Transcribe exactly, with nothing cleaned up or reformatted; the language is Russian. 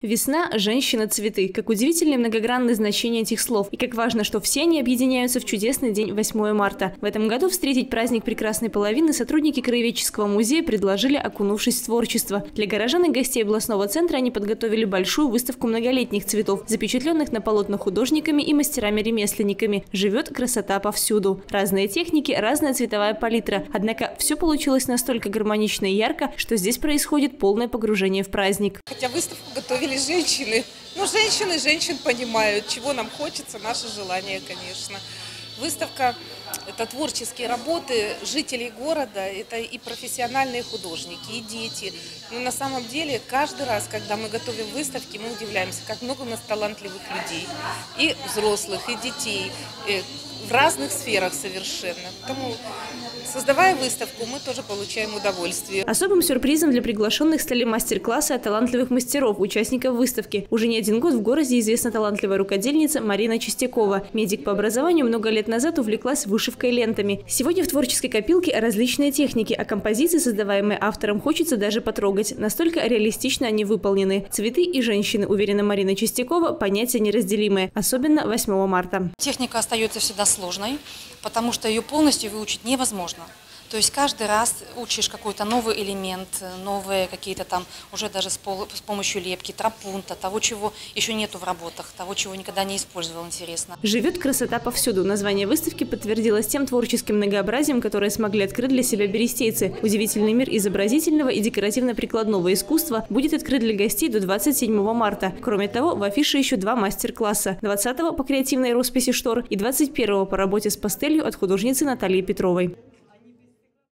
Весна, женщина, цветы. Как удивительное многогранное значение этих слов. И как важно, что все они объединяются в чудесный день восьмое марта. В этом году встретить праздник прекрасной половины сотрудники Краеведческого музея предложили, окунувшись в творчество. Для горожан и гостей областного центра они подготовили большую выставку многолетних цветов, запечатленных на полотнах художниками и мастерами-ремесленниками. Живет красота повсюду. Разные техники, разная цветовая палитра. Однако все получилось настолько гармонично и ярко, что здесь происходит полное погружение в праздник. Хотя выставку готовили женщины. Ну, женщины женщин понимают, чего нам хочется, наше желание, конечно. Выставка – это творческие работы жителей города, это и профессиональные художники, и дети. Но на самом деле каждый раз, когда мы готовим выставки, мы удивляемся, как много у нас талантливых людей, и взрослых, и детей, и в разных сферах совершенно. Поэтому, создавая выставку, мы тоже получаем удовольствие. Особым сюрпризом для приглашенных стали мастер-классы от талантливых мастеров, участников выставки. Уже не один год в городе известна талантливая рукодельница Марина Чистякова. Медик по образованию, много лет назад увлеклась вышивкой лентами. Сегодня в творческой копилке различные техники, а композиции, создаваемые автором, хочется даже потрогать. Настолько реалистично они выполнены. Цветы и женщины, уверена Марина Чистякова, понятия неразделимые, особенно восьмого марта. Техника остается всегда сложной, потому что ее полностью выучить невозможно. То есть каждый раз учишь какой-то новый элемент, новые какие-то там, уже даже с, пол, с помощью лепки, тропунта, того, чего еще нету в работах, того, чего никогда не использовал, интересно. Живет красота повсюду. Название выставки подтвердилось тем творческим многообразием, которое смогли открыть для себя берестейцы. Удивительный мир изобразительного и декоративно-прикладного искусства будет открыт для гостей до двадцать седьмого марта. Кроме того, в афише еще два мастер-класса. двадцатого по креативной росписи штор и двадцать первого по работе с пастелью от художницы Натальи Петровой.